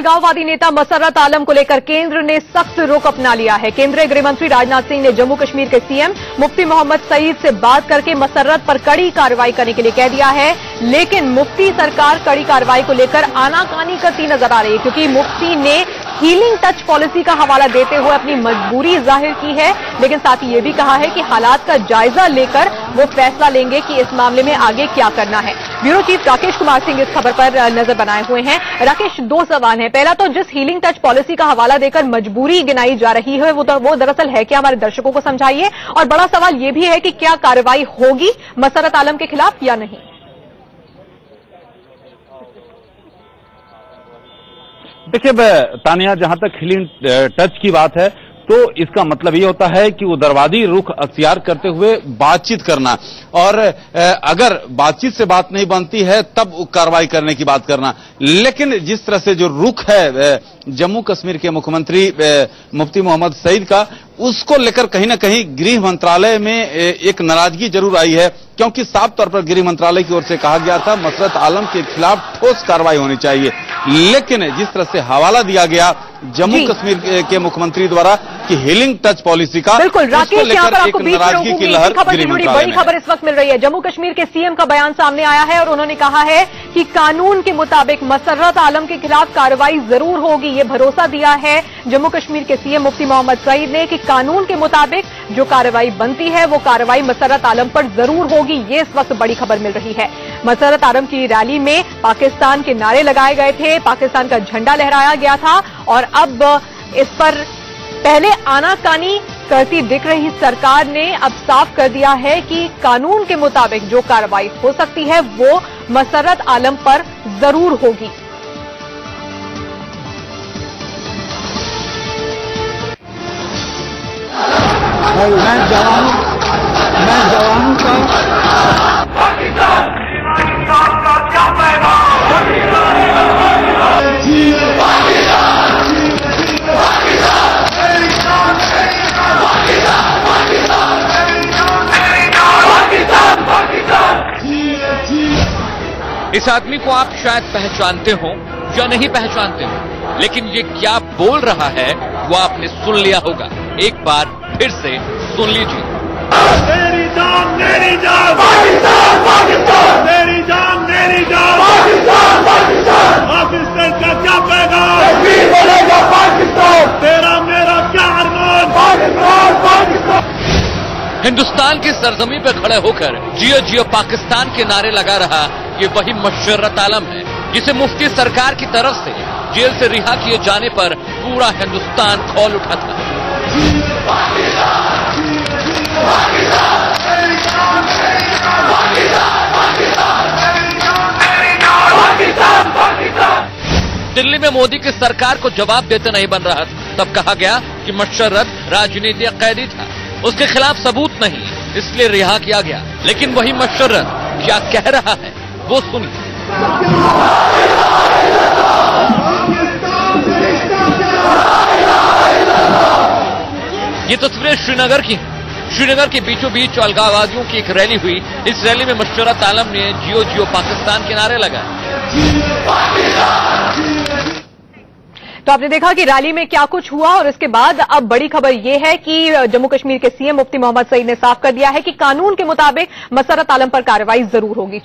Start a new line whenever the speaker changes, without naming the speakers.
अलगाववादी नेता मसर्रत आलम को लेकर केंद्र ने सख्त रुख अपना लिया है। केंद्रीय गृह मंत्री राजनाथ सिंह ने जम्मू कश्मीर के सीएम मुफ्ती मोहम्मद सईद से बात करके मसर्रत पर कड़ी कार्रवाई करने के लिए कह दिया है, लेकिन मुफ्ती सरकार कड़ी कार्रवाई को लेकर आनाकानी करती नजर आ रही है, क्योंकि मुफ्ती ने हीलिंग टच पॉलिसी का हवाला देते हुए अपनी मजबूरी जाहिर की है, लेकिन साथ ही ये भी कहा है कि हालात का जायजा लेकर वो फैसला लेंगे कि इस मामले में आगे क्या करना है। ब्यूरो चीफ राकेश कुमार सिंह इस खबर पर नजर बनाए हुए हैं। राकेश, दो सवाल हैं। पहला तो जिस हीलिंग टच पॉलिसी का हवाला देकर मजबूरी गिनाई जा रही है वो दरअसल है क्या, हमारे दर्शकों को समझाइए। और बड़ा सवाल ये भी है कि क्या कार्रवाई होगी मसर्रत आलम के खिलाफ या नहीं।
देखिए तानिया, जहां तक हीलिंग टच की बात है तो इसका मतलब ये होता है कि उदारवादी रुख अख्तियार करते हुए बातचीत करना, और अगर बातचीत से बात नहीं बनती है तब कार्रवाई करने की बात करना। लेकिन जिस तरह से जो रुख है जम्मू कश्मीर के मुख्यमंत्री मुफ्ती मोहम्मद सईद का, उसको लेकर कहीं ना कहीं गृह मंत्रालय में एक नाराजगी जरूर आई है, क्योंकि साफ तौर पर गृह मंत्रालय की ओर से कहा गया था मसर्रत आलम के खिलाफ ठोस कार्रवाई होनी चाहिए। लेकिन जिस तरह से हवाला दिया गया जम्मू कश्मीर के मुख्यमंत्री द्वारा कि हीलिंग टच पॉलिसी का,
बिल्कुल राकेश, यहाँ पर आपको बीच नाराजगी की लहर बड़ी खबर इस वक्त मिल रही है। जम्मू कश्मीर के सीएम का बयान सामने आया है और उन्होंने कहा है कि कानून के मुताबिक मसर्रत आलम के खिलाफ कार्रवाई जरूर होगी। ये भरोसा दिया है जम्मू कश्मीर के सीएम मुफ्ती मोहम्मद सईद ने कि कानून के मुताबिक जो कार्रवाई बनती है वो कार्रवाई मसर्रत आलम पर जरूर होगी। ये इस वक्त बड़ी खबर मिल रही है। मसर्रत आलम की रैली में पाकिस्तान के नारे लगाए गए थे, पाकिस्तान का झंडा लहराया गया था, और अब इस पर पहले आनाकानी करती दिख रही सरकार ने अब साफ कर दिया है कि कानून के मुताबिक जो कार्रवाई हो सकती है वो मसर्रत आलम पर जरूर होगी।
मैं जवानों का
इस आदमी को आप शायद पहचानते हो या नहीं पहचानते हो, लेकिन ये क्या बोल रहा है वो आपने सुन लिया होगा। एक बार फिर से सुन लीजिए।
मेरी जान पाकिस्तान, पाकिस्तान, मेरी जान पाकिस्तान, पाकिस्तान, पाकिस्तान का क्या पैगाम बोलेगा पाकिस्तान, तेरा मेरा क्या अरमान पाकिस्तान, पाकिस्तान।
हिंदुस्तान की सरजमी पर खड़े होकर जियो जियो पाकिस्तान के नारे लगा रहा ये वही मसर्रत आलम है जिसे मुफ्ती सरकार की तरफ से जेल से रिहा किए जाने पर पूरा हिंदुस्तान खौल उठा था। दिल्ली में मोदी की सरकार को जवाब देते नहीं बन रहा था, तब कहा गया कि मसर्रत राजनीतिक कैदी था, उसके खिलाफ सबूत नहीं, इसलिए रिहा किया गया। लेकिन वही मसर्रत क्या कह रहा है वो सुनिए। ये तस्वीरें श्रीनगर की हैं। श्रीनगर के बीचों बीच अलगाववादियों की एक रैली हुई। इस रैली में मसर्रत आलम ने जियो जियो पाकिस्तान के नारे लगाए।
तो आपने देखा कि रैली में क्या कुछ हुआ, और इसके बाद अब बड़ी खबर यह है कि जम्मू कश्मीर के सीएम मुफ्ती मोहम्मद सईद ने साफ कर दिया है कि कानून के मुताबिक मसर्रत आलम पर कार्रवाई जरूर होगी।